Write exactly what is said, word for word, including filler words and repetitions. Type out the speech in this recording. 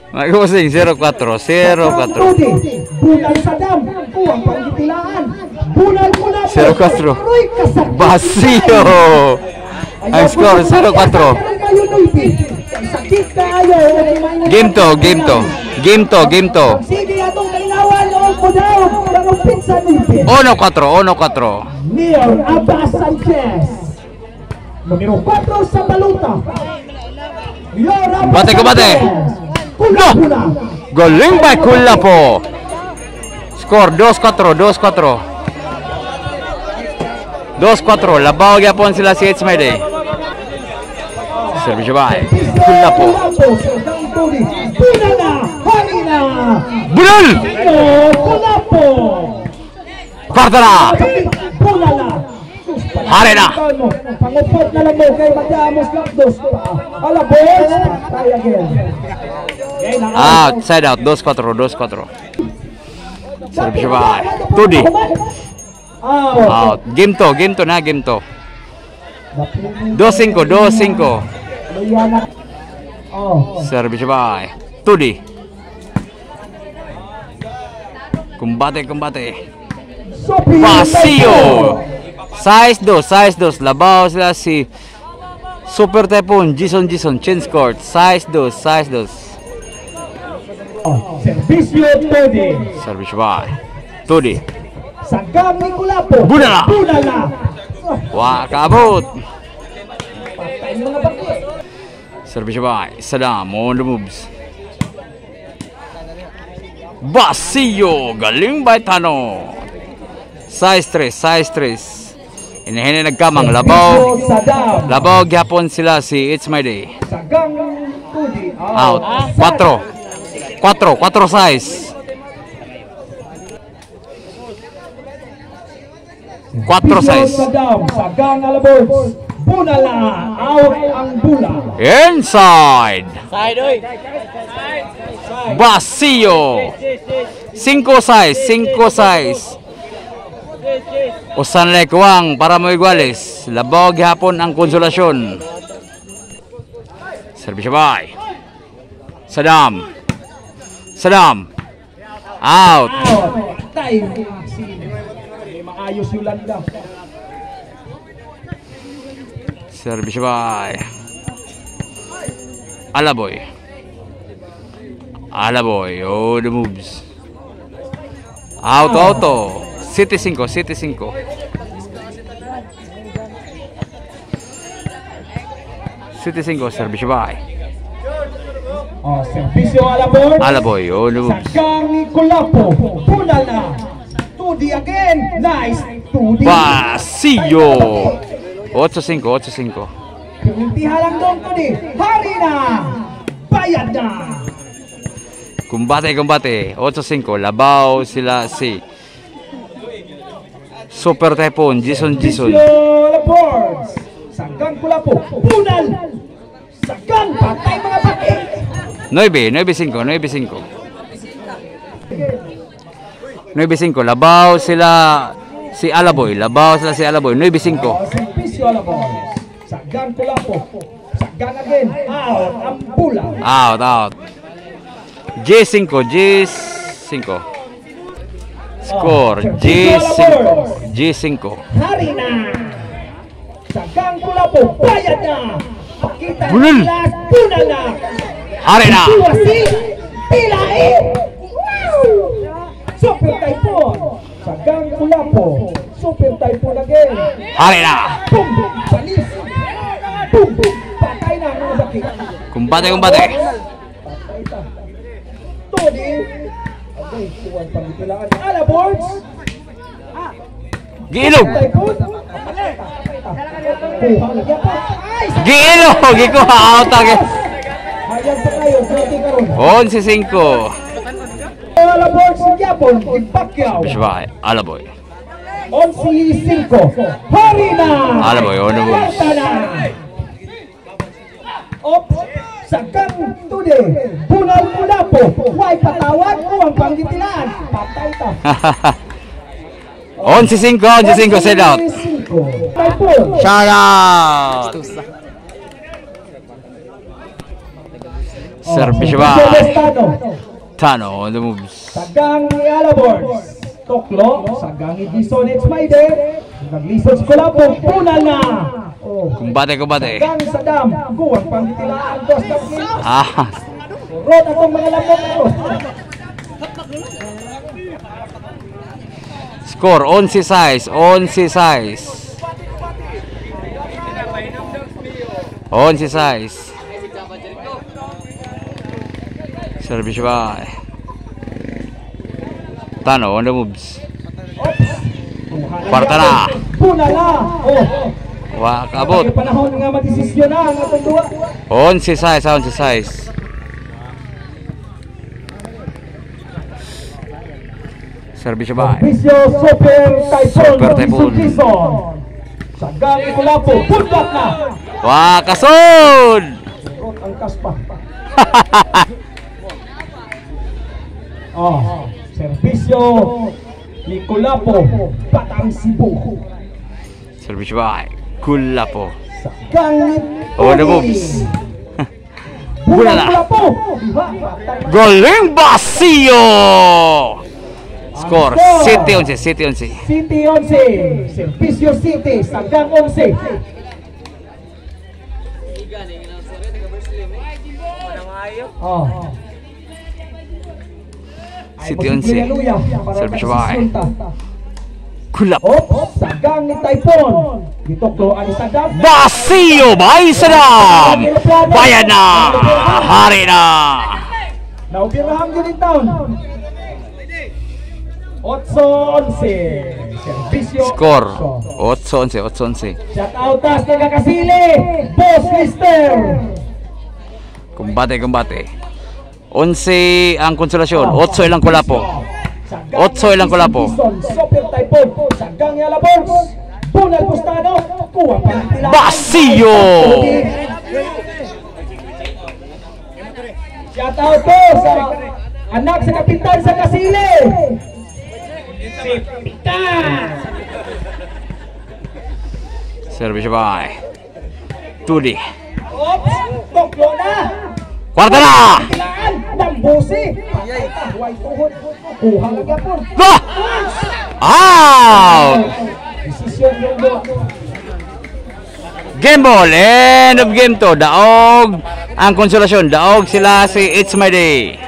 Magkusing zero four, zero four. Bunal Sadam, kuwang panggitilaan. Bunal mula po. zero four. Basio. Ang score zero four. Game to, game to. Game to, game to. Sige atong kalingawan o kudaw. Karong pizza nipin. uno four, uno four. Neil Abbas Sanchez. Numero four sa baluta. Bate ko bate. No! Galing by Kulapo. Score two four, two four. two four. Labaw gyapon sila si It's My Day. Service by Kulapo. Bulal! Kulapo. Kwarta na! Hari na! Pangupot na lang mo kay Madamos Lakdos. Alabos. Try again. Out, side out, two four, two four. Service by two D. Out. Game to, game to na, game to. two five, two five. Service by two D. Kumbate, kumbate. Basio. Size two, size two. Labaw sila si Super Typhoon, Jason Jason, change court. Size two, size two. Servisyo two D. Service by two D. Sagam ni Kulapo. Bunala. Bunala. Wah, kabut. Patay mga bakit. Service by Saddam on the moves. Basio, galing by Tano. Size three, size three. Hinihini nagkamang labaw. Labaw gyapon sila si It's My Day. Sagang two D. Out. four. four, four size. four size. Sagang alabos. Bunala. Out ang bula. Inside. Side oy. Basio. five size, five size. Usan lekuang para mo iguales. Labaw gihapon ang konsolasyon. Service by Saddam. Saddam. Out. Patay. Maayos Yolanda. Service by Alaboy. Alaboy. Oh, the moves. Out, auto. City five, City five. City five, service by Oh, servisyo Alaboy. Alaboy. Oh, the moves. Sagang ni Kulapo. Bunala. two D again. Nice. two D. Basio. eight five, eight five. Pintihalang dong to di. Hari na. Bayad na. Kumbate, kumbate. eight five. Labaw sila si Super Typhoon, Jason Jason. Labords. Sagang Kulapo. Bunal. Sagang. Patay mga baki. nine, nine five, nine five. nine five. Labaw sila si Alaboy. Labaw sila si Alaboy. nine five. Servisyo Labords. Sagang Kulapo. Sagang again. Out. Ang bula. Out, out. J five, J five. Score J five, J five. Hari na. Sagang Kulapo. Bayad na. Pakita Bunal. ng last. Bunal na. Hari na. Siwasi. Pilain. Super Typhoon. Sagang Kulapo. Super Typhoon again. Hari na. Boom. Balis. Boom. Patay na mga baki. Kumbate, kumbate. Patay ta. Todi. Okay, tuwan pagkitilaan. Alabords. Giilog. Typhoon. Kuha lagi pa. Ay! Giilog. Gikuha out again. Hayag pa kayo. Pwede karon. eleven five. Alabords si Yapon. Ipakyaw. Service by Alaboy. eleven five. Hari na. Alaboy, on the moves. Basta na. Op. Sagang today. Bunal Kulapo. Huwag patawag ko ang panggitilaan. Patay ta. eleven five, eleven five, side out. Typhoon. Shout out. Service Oh, by Tano. Tano on the moves. Sagang ni Alabords. Toklo, sagang ni Dison Etsmaide. Naglisod si Kulapo, punal na. Oh. Kumbate, kumbate. Sagang sa dam, kuwang pangitilaan, dos na minutes. Ah, Rod akong mga lamok ko. score on si size, on si size. On si size. Service by Tano on the moves. Kwarta na. Punal na. Oh. Wa kabot. May panahon nga madesisyon na ang atong duwa. On si size, on si size. Service by Bisyo Super Typhoon. Super Typhoon. Sagang ni Kulapo, punlat na. Wa kasod. Rod ang kaspa. Oh, serbisyo ni Kulapo, Batang Cebu. Service by Kulapo. Sagang ni On the moves. Bola na. Kulapo. Galing Basio. Score City onse, City onse. City onse, Serbisyo City, Sagang onse. Oh. City onse. Service by Kulapo. Oh, Sagang ni Typhoon. Ditoklo ani Sagang. Basio bay Sadam. Bayan na. Hari na. Naupirahang yun in town. Otso onse. Serbisyo. Score eight onse, eight onse. Shout out tas nagkakasili. Boss Mister. Kumbate, kumbate. Onse ang konsolasyon, eight ilang Kulapo. Otso ilang Kulapo. Super Typhoon. Sagang ni Alabons. Bunal Bustano. Kuwang pangitilaan. Basio. Shout out po sa anak sa kapitan sa Kasili. Si Pitan. Service by Tudi. Oops, toklo na. Kwarta na. Tilaan ng busi. Huwag tuhod. Kuha lang yan po. Go! Out! Desisyon yung do. Game ball, end of game to. Daog ang konsolasyon. Daog sila si It's My Day.